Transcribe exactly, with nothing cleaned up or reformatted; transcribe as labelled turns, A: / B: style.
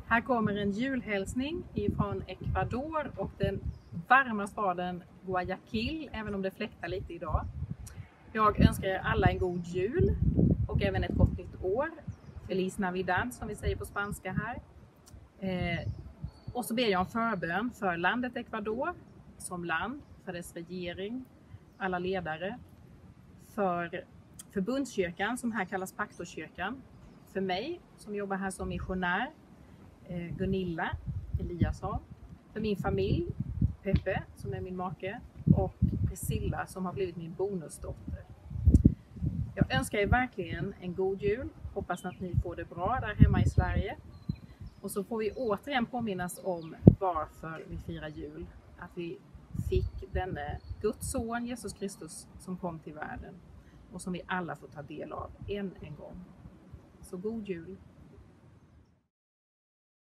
A: Här kommer en julhälsning ifrån Ecuador och den varma staden Guayaquil, även om det fläktar lite idag. Jag önskar er alla en god jul och även ett gott nytt år. Feliz Navidad som vi säger på spanska här. Eh, och så ber jag om förbön för landet Ecuador som land, för dess regering, alla ledare, för förbundskyrkan som här kallas Pastorskyrkan, för mig som jobbar här som missionär, eh, Gunilla Eliasson, för min familj, Peppe som är min make och Priscilla som har blivit min bonusdotter. Jag önskar er verkligen en god jul, hoppas att ni får det bra där hemma i Sverige. Och så får vi återigen påminnas om varför vi firar jul, att vi fick denne Guds son Jesus Kristus som kom till världen och som vi alla får ta del av än en gång. Så god jul!